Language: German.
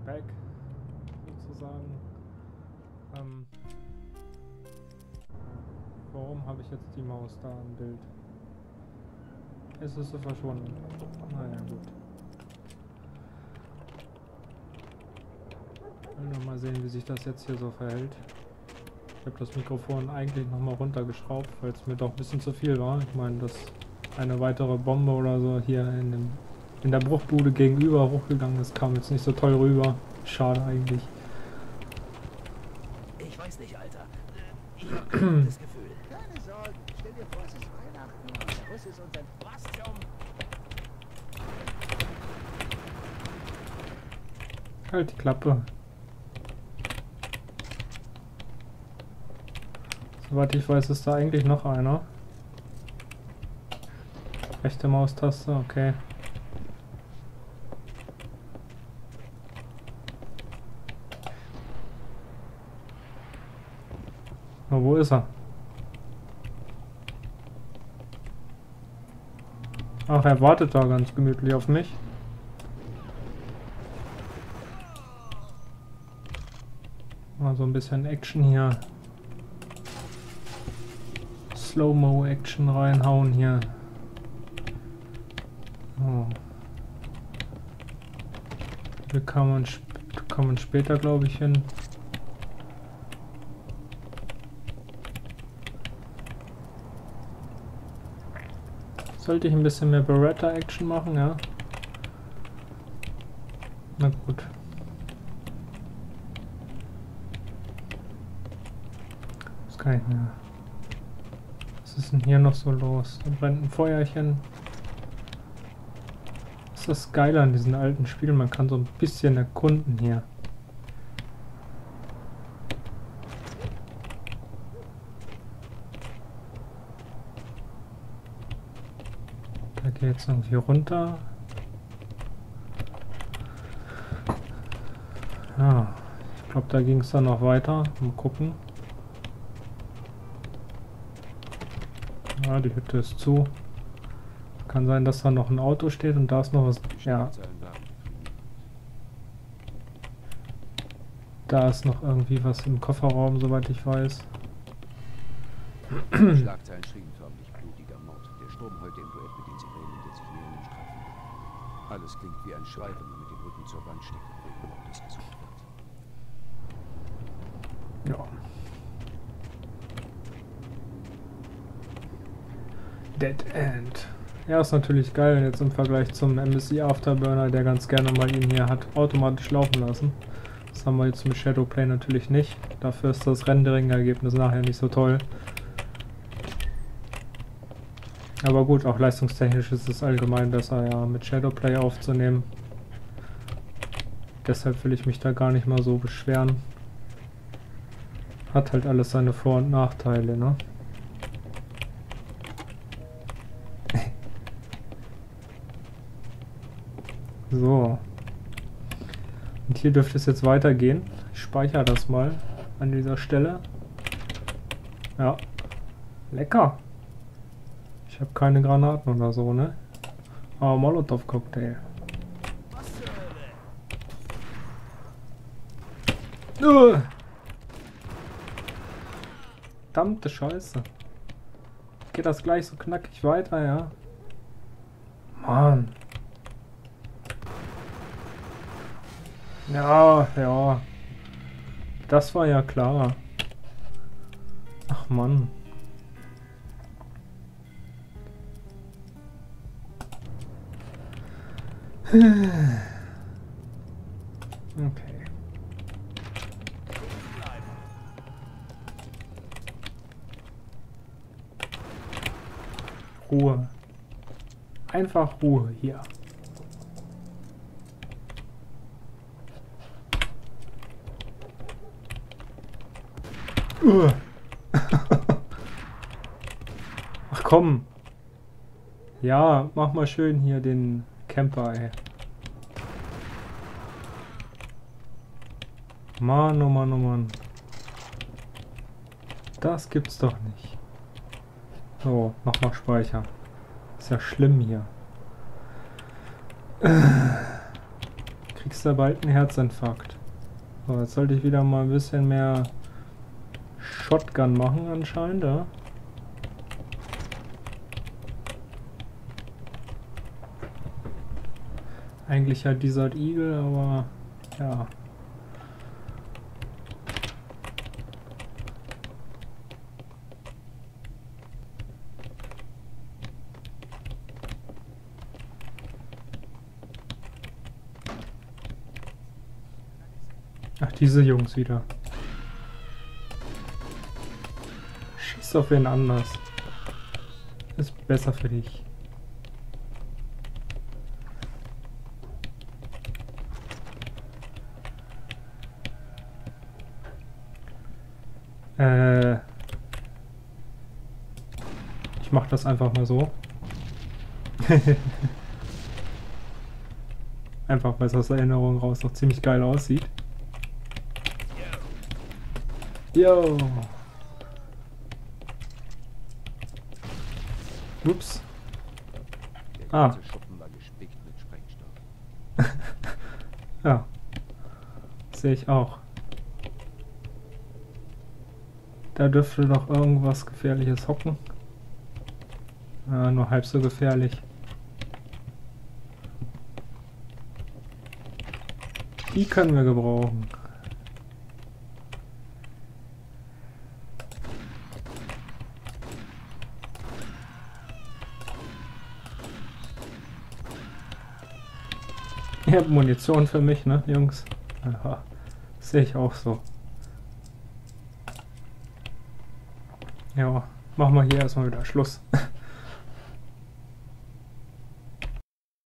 back, sozusagen. Warum habe ich jetzt die Maus da im Bild? Es ist so verschwunden. Naja, gut. Ich will noch mal sehen, wie sich das jetzt hier so verhält. Ich habe das Mikrofon eigentlich noch mal runtergeschraubt, weil es mir doch ein bisschen zu viel war. Ich meine, dass eine weitere Bombe oder so hier in der Bruchbude gegenüber hochgegangen ist, kam jetzt nicht so toll rüber. Schade eigentlich. Ich weiß nicht, Alter. Ich hab ein gutes Gefühl. Keine Sorge, stell dir vor, es ist Weihnachten und der Bus ist unser... Was zum... Halt die Klappe. Soweit ich weiß, ist da eigentlich noch einer. Rechte Maustaste, okay. Na, wo ist er? Ach, er wartet da ganz gemütlich auf mich. Mal so ein bisschen Action hier. Slow-Mo-Action reinhauen hier. Oh. Hier kann man später, glaube ich, hin. Sollte ich ein bisschen mehr Beretta-Action machen, ja? Na gut. Was kann ich mehr? Was ist denn hier noch so los? Da brennt ein Feuerchen. Das ist das Geile an diesen alten Spielen. Man kann so ein bisschen erkunden hier. Da geht es irgendwie runter. Ja, ich glaube, da ging es dann noch weiter. Mal gucken. Ja, die Hütte ist zu. Kann sein, dass da noch ein Auto steht und da ist noch was. Ja. Da ist noch irgendwie was im Kofferraum, soweit ich weiß. Schlagzeilen schrieben förmlich blutiger Mord. Der Sturm heute im Duett mit den Sirenen, der sich nähern im Strafen. Alles klingt wie ein Schrei, wenn man mit dem Rücken zur Wand steht und wegen Mordes gesucht wird. Ja. Dead End. Ja, ist natürlich geil jetzt im Vergleich zum MSI Afterburner, der ganz gerne mal ihn hier hat automatisch laufen lassen. Das haben wir jetzt mit Shadowplay natürlich nicht. Dafür ist das Rendering-Ergebnis nachher nicht so toll. Aber gut, auch leistungstechnisch ist es allgemein besser, ja, mit Shadowplay aufzunehmen. Deshalb will ich mich da gar nicht mal so beschweren. Hat halt alles seine Vor- und Nachteile, ne? So. Und hier dürfte es jetzt weitergehen. Ich speichere das mal an dieser Stelle. Ja. Lecker. Ich habe keine Granaten oder so, ne? Aber Molotov-Cocktail. Verdammte Scheiße. Geht das gleich so knackig weiter, ja? Mann. Ja, ja. Das war ja klar. Ach Mann. Okay. Ruhe. Einfach Ruhe hier. Ach komm. Ja, mach mal schön hier den Camper, ey. Mann, oh Mann, oh Mann. Das gibt's doch nicht. So, nochmal speichern. Ist ja schlimm hier. kriegst du bald einen Herzinfarkt. So, jetzt sollte ich wieder mal ein bisschen mehr Shotgun machen anscheinend, ja. Eigentlich halt dieser Eagle, aber ja. Ach, diese Jungs wieder. Schieß auf wen anders. Ist besser für dich. Ich mach das einfach mal so. Einfach, weil es aus Erinnerung raus noch ziemlich geil aussieht. Yo! Ups. Der Ah. ganze Schuppen war gespickt mit Sprengstoff. Ja. Sehe ich auch. Da dürfte doch irgendwas Gefährliches hocken. Nur halb so gefährlich. Die können wir gebrauchen. Ihr habt Munition für mich, ne, Jungs? Aha. Sehe ich auch so. Ja, machen wir hier erstmal wieder Schluss.